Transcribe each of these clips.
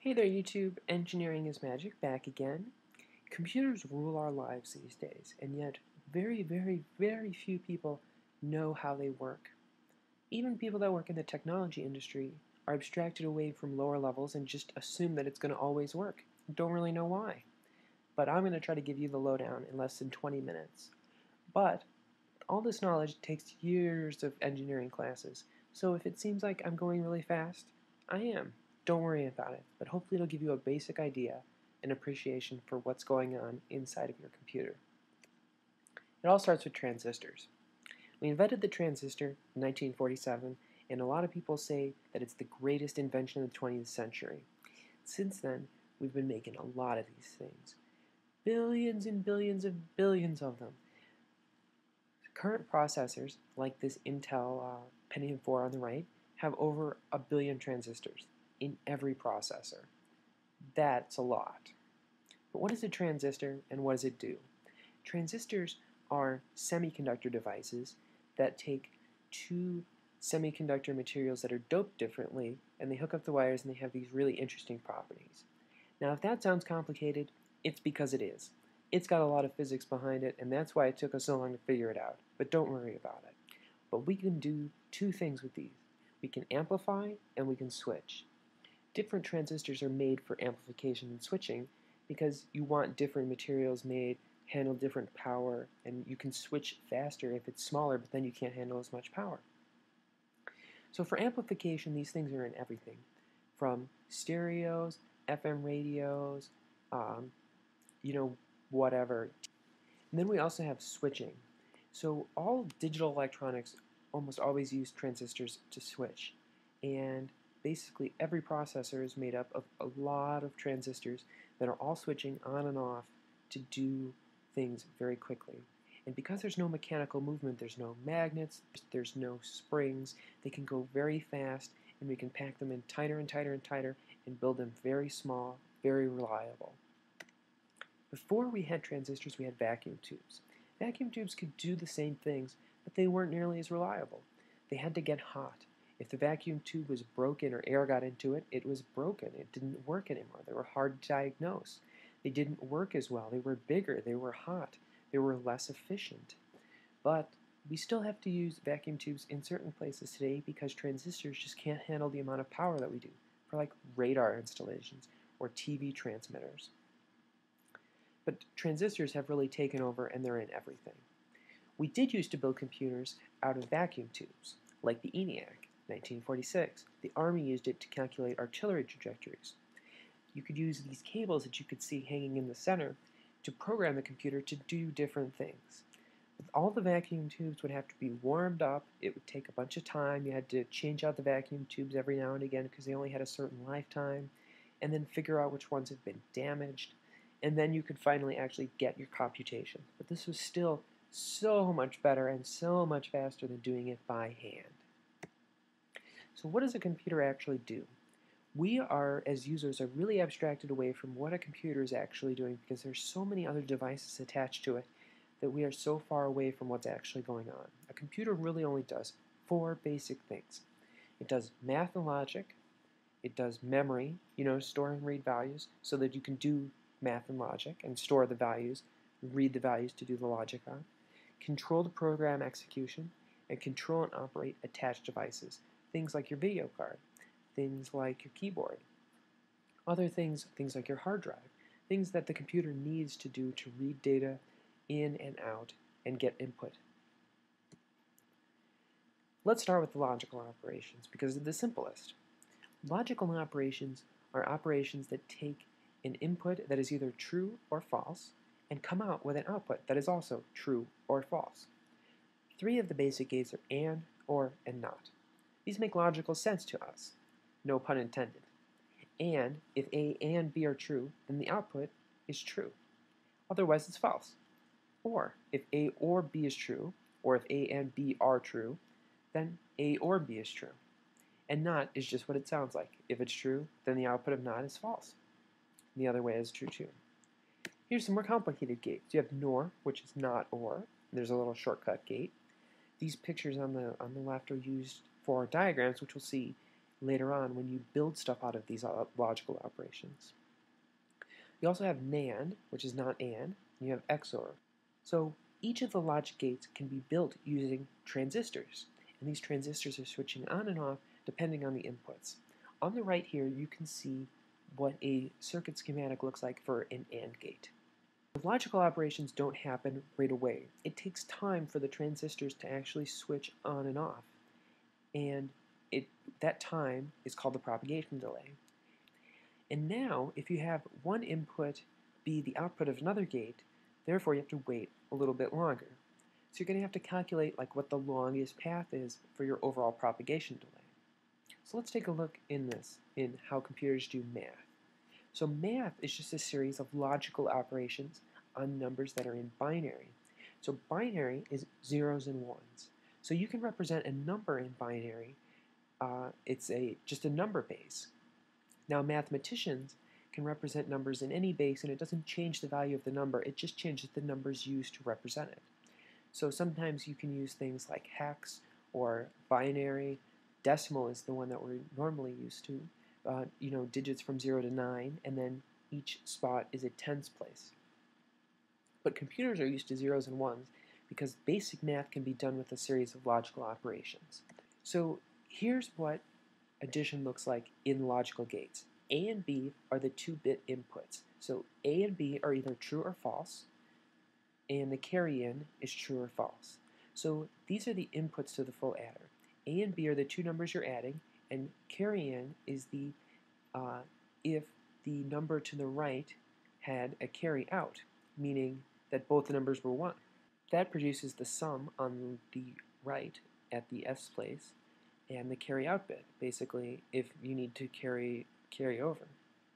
Hey there YouTube, Engineering is Magic back again. Computers rule our lives these days, and yet very few people know how they work. Even people that work in the technology industry are abstracted away from lower levels and just assume that it's going to always work. Don't really know why. But I'm going to try to give you the lowdown in less than 20 minutes. But all this knowledge takes years of engineering classes, so if it seems like I'm going really fast, I am. Don't worry about it, but hopefully it'll give you a basic idea and appreciation for what's going on inside of your computer. It all starts with transistors. We invented the transistor in 1947, and a lot of people say that it's the greatest invention of the 20th century. Since then, we've been making a lot of these things. Billions and billions of billions of them. Current processors, like this Intel Pentium 4 on the right, have over 1 billion transistors in every processor. That's a lot. But what is a transistor and what does it do? Transistors are semiconductor devices that take two semiconductor materials that are doped differently, and they hook up the wires and they have these really interesting properties. Now if that sounds complicated, it's because it is. It's got a lot of physics behind it, and that's why it took us so long to figure it out. But don't worry about it. But we can do two things with these. We can amplify and we can switch. Different transistors are made for amplification and switching because you want different materials made, handle different power, and you can switch faster if it's smaller, but then you can't handle as much power. So for amplification, these things are in everything, from stereos, FM radios, whatever. And then we also have switching. So all digital electronics almost always use transistors to switch. And basically every processor is made up of a lot of transistors that are all switching on and off to do things very quickly. And because there's no mechanical movement, there's no magnets, there's no springs, they can go very fast, and we can pack them in tighter and tighter and tighter and build them very small, very reliable. Before we had transistors, we had vacuum tubes. Vacuum tubes could do the same things, but they weren't nearly as reliable. They had to get hot. If the vacuum tube was broken or air got into it, it was broken. It didn't work anymore. They were hard to diagnose. They didn't work as well. They were bigger. They were hot. They were less efficient. But we still have to use vacuum tubes in certain places today because transistors just can't handle the amount of power that we do for like radar installations or TV transmitters. But transistors have really taken over and they're in everything. We did used to build computers out of vacuum tubes, like the ENIAC, 1946. The Army used it to calculate artillery trajectories. You could use these cables that you could see hanging in the center to program the computer to do different things. All the vacuum tubes would have to be warmed up. It would take a bunch of time. You had to change out the vacuum tubes every now and again because they only had a certain lifetime, and then figure out which ones had been damaged. And then you could finally actually get your computation. But this was still so much better and so much faster than doing it by hand. So what does a computer actually do? We are, as users, are really abstracted away from what a computer is actually doing because there's so many other devices attached to it that we are so far away from what's actually going on. A computer really only does 4 basic things. It does math and logic. It does memory, store and read values so that you can do math and logic and store the values, read the values to do the logic on, control the program execution, and control and operate attached devices, things like your video card, things like your keyboard, other things like your hard drive, things that the computer needs to do to read data in and out and get input. Let's start with the logical operations because they're the simplest. Logical operations are operations that take an input that is either true or false and come out with an output that is also true or false. 3 of the basic gates are and, or, and not. These make logical sense to us. No pun intended. And if A and B are true, then the output is true. Otherwise it's false. Or if A or B is true, or if A and B are true, then A or B is true. And not is just what it sounds like. If it's true, then the output of not is false. And the other way is true too. Here's some more complicated gates. You have NOR, which is not or. There's a little shortcut gate. These pictures on the left are used for diagrams, which we'll see later on when you build stuff out of these logical operations. You also have NAND, which is not AND, and you have XOR. So each of the logic gates can be built using transistors, and these transistors are switching on and off depending on the inputs. On the right here, you can see what a circuit schematic looks like for an AND gate. The logical operations don't happen right away. It takes time for the transistors to actually switch on and off, and that time is called the propagation delay. And now, if you have one input be the output of another gate, therefore you have to wait a little bit longer. So you're going to have to calculate like what the longest path is for your overall propagation delay. So let's take a look in how computers do math. So math is just a series of logical operations on numbers that are in binary. So binary is zeros and ones. So you can represent a number in binary. It's just a number base. Now mathematicians can represent numbers in any base, and it doesn't change the value of the number, it just changes the numbers used to represent it. So sometimes you can use things like hex or binary. Decimal is the one that we're normally used to, digits from 0 to 9, and then each spot is a tens place. But computers are used to zeros and ones because basic math can be done with a series of logical operations. So here's what addition looks like in logical gates. A and B are the 2-bit inputs. So A and B are either true or false, and the carry-in is true or false. So these are the inputs to the full adder. A and B are the two numbers you're adding, and carry-in is the if the number to the right had a carry out, meaning that both the numbers were 1. That produces the sum on the right at the S place, and the carry out bit, basically, if you need to carry over.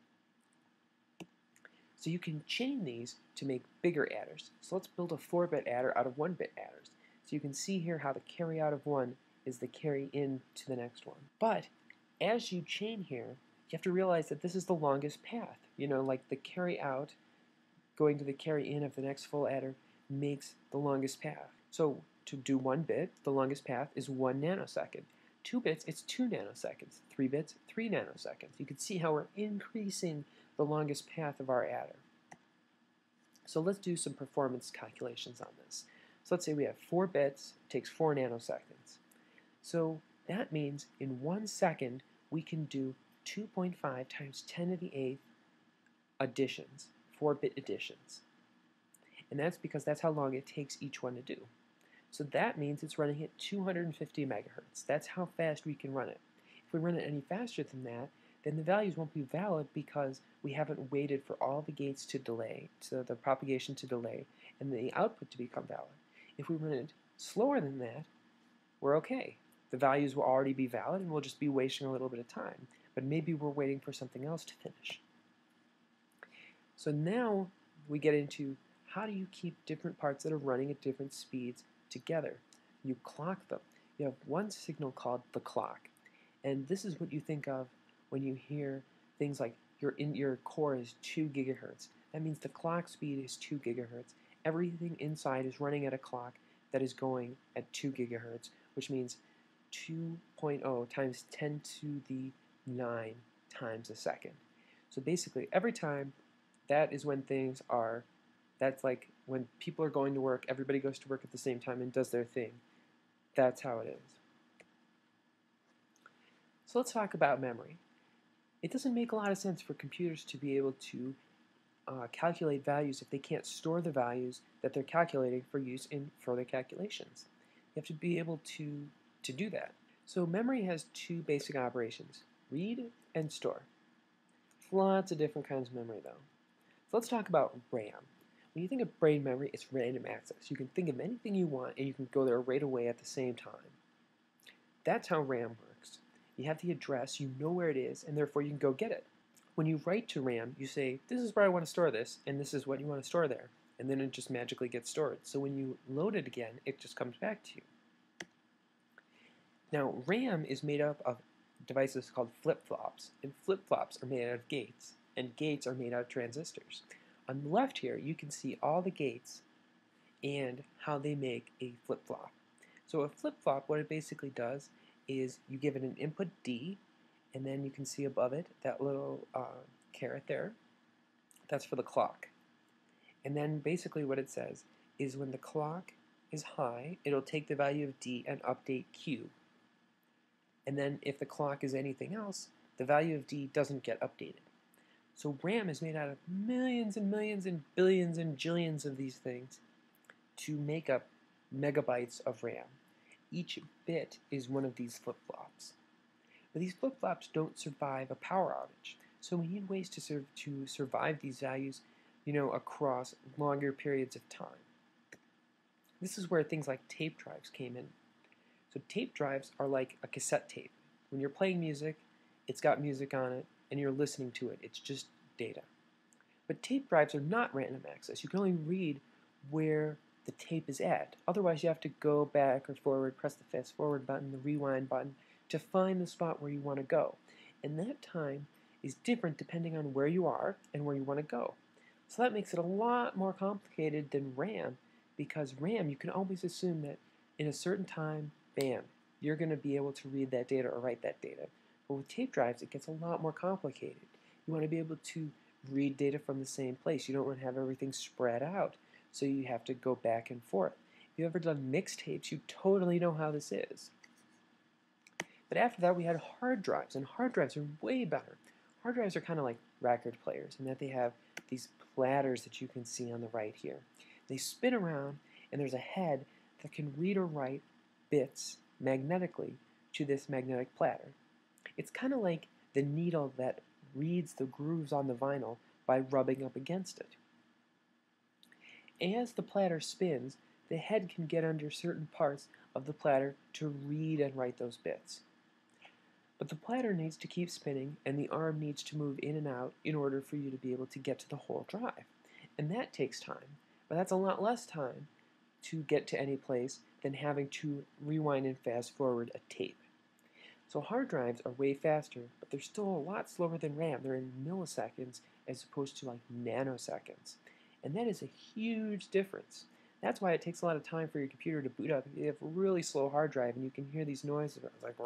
So you can chain these to make bigger adders. So let's build a 4-bit adder out of 1-bit adders. So you can see here how the carry out of 1 is the carry in to the next one. But as you chain here, you have to realize that this is the longest path. Like the carry out going to the carry in of the next full adder makes the longest path. So to do 1 bit, the longest path is 1 nanosecond. 2 bits, it's 2 nanoseconds. 3 bits, 3 nanoseconds. You can see how we're increasing the longest path of our adder. So let's do some performance calculations on this. So let's say we have 4 bits, it takes 4 nanoseconds. So that means in 1 second we can do 2.5 times 10 to the 8th additions, 4-bit additions. And that's because that's how long it takes each one to do. So that means it's running at 250 megahertz. That's how fast we can run it. If we run it any faster than that, then the values won't be valid because we haven't waited for all the gates to delay, so the propagation to delay, and the output to become valid. If we run it slower than that, we're okay. The values will already be valid, and we'll just be wasting a little bit of time. But maybe we're waiting for something else to finish. So now we get into how do you keep different parts that are running at different speeds together. You clock them. You have one signal called the clock, and this is what you think of when you hear things like your core is 2 gigahertz. That means the clock speed is 2 gigahertz. Everything inside is running at a clock that is going at 2 gigahertz, which means 2.0 times 10 to the 9 times a second. So basically, every time, that is when things are. That's like when people are going to work, everybody goes to work at the same time and does their thing. That's how it is. So let's talk about memory. It doesn't make a lot of sense for computers to be able to calculate values if they can't store the values that they're calculating for use in further calculations. You have to be able to do that. So memory has 2 basic operations, read and store. Lots of different kinds of memory though. So let's talk about RAM. When you think of brain memory, it's random access. You can think of anything you want and you can go there right away at the same time. That's how RAM works. You have the address, you know where it is, and therefore you can go get it. When you write to RAM, you say, this is where I want to store this, and this is what you want to store there. And then it just magically gets stored. So when you load it again, it just comes back to you. Now, RAM is made up of devices called flip-flops, and flip-flops are made out of gates, and gates are made out of transistors. On the left here, you can see all the gates and how they make a flip-flop. So a flip-flop, what it basically does is you give it an input D, And then you can see above it that little caret there. That's for the clock. And then basically what it says is when the clock is high, it'll take the value of D and update Q. And then if the clock is anything else, the value of D doesn't get updated. So RAM is made out of millions and millions and billions and jillions of these things to make up megabytes of RAM. Each bit is one of these flip-flops. But these flip-flops don't survive a power outage. So we need ways to survive these values, across longer periods of time. This is where things like tape drives came in. So tape drives are like a cassette tape. When you're playing music, it's got music on it, and you're listening to it. It's just data. But tape drives are not random access. You can only read where the tape is at. Otherwise, you have to go back or forward, press the fast forward button, the rewind button, to find the spot where you want to go. And that time is different depending on where you are and where you want to go. So that makes it a lot more complicated than RAM, because RAM, you can always assume that in a certain time, bam, you're going to be able to read that data or write that data. But with tape drives, it gets a lot more complicated. You want to be able to read data from the same place. You don't want to have everything spread out, so you have to go back and forth. If you've ever done mixtapes, you totally know how this is. But after that, we had hard drives, and hard drives are way better. Hard drives are kind of like record players in that they have these platters that you can see on the right here. They spin around, and there's a head that can read or write bits magnetically to this magnetic platter. It's kind of like the needle that reads the grooves on the vinyl by rubbing up against it. As the platter spins, the head can get under certain parts of the platter to read and write those bits. But the platter needs to keep spinning, and the arm needs to move in and out in order for you to be able to get to the whole drive. And that takes time, but that's a lot less time to get to any place than having to rewind and fast forward a tape. So hard drives are way faster, but they're still a lot slower than RAM. They're in milliseconds as opposed to like nanoseconds. And that is a huge difference. That's why it takes a lot of time for your computer to boot up. If you have a really slow hard drive and you can hear these noises, it's like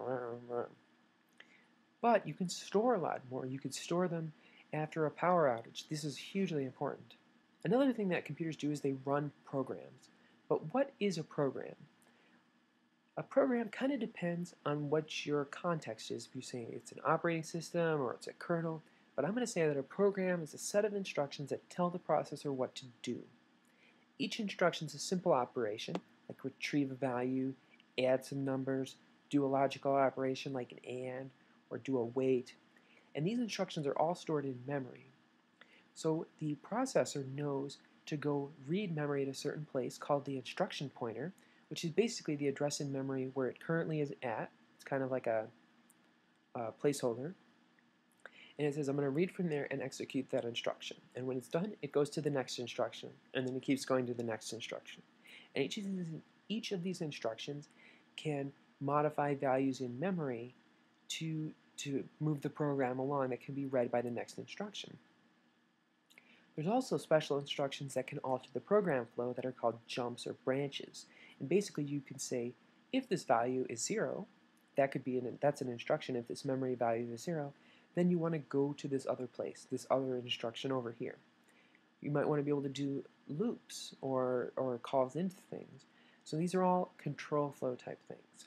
but you can store a lot more. You can store them after a power outage. This is hugely important. Another thing that computers do is they run programs. But what is a program? A program kind of depends on what your context is. If you say it's an operating system or it's a kernel, but I'm going to say that a program is a set of instructions that tell the processor what to do. Each instruction is a simple operation, like retrieve a value, add some numbers, do a logical operation like an AND, or do a wait. And these instructions are all stored in memory. So the processor knows to go read memory at a certain place called the instruction pointer, which is basically the address in memory where it currently is at. It's kind of like a placeholder. And it says, I'm going to read from there and execute that instruction. And when it's done, it goes to the next instruction, and then it keeps going to the next instruction. And each of these instructions can modify values in memory to move the program along that can be read by the next instruction. There's also special instructions that can alter the program flow that are called jumps or branches. And basically you can say, if this value is 0, that's an instruction. If this memory value is 0, then you want to go to this other place, this other instruction over here. You might want to be able to do loops or calls into things. So these are all control flow type things.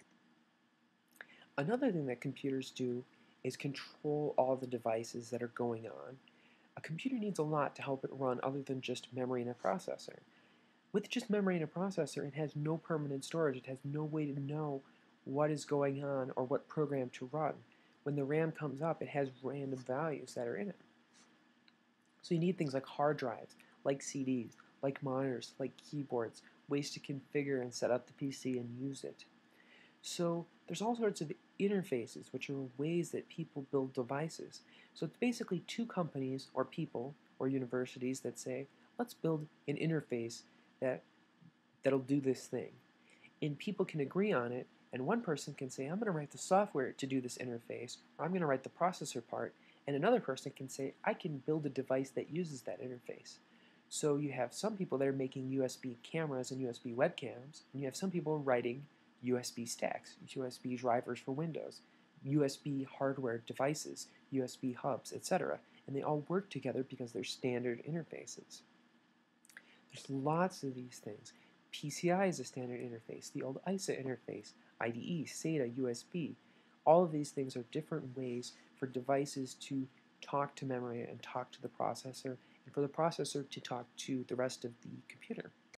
Another thing that computers do is control all the devices that are going on. A computer needs a lot to help it run other than just memory and a processor. With just memory and a processor, it has no permanent storage. It has no way to know what is going on or what program to run. When the RAM comes up, it has random values that are in it. So you need things like hard drives, like CDs, like monitors, like keyboards, ways to configure and set up the PC and use it. So there's all sorts of interfaces, which are ways that people build devices. So it's basically two companies or people or universities that say, let's build an interface that'll do this thing. And people can agree on it, and one person can say, I'm going to write the software to do this interface, or I'm going to write the processor part, and another person can say, I can build a device that uses that interface. So you have some people that are making USB cameras and USB webcams, and you have some people writing USB stacks, USB drivers for Windows. USB hardware devices, USB hubs, etc. And they all work together because they're standard interfaces. There's lots of these things. PCI is a standard interface, the old ISA interface, IDE, SATA, USB. All of these things are different ways for devices to talk to memory and talk to the processor, and for the processor to talk to the rest of the computer.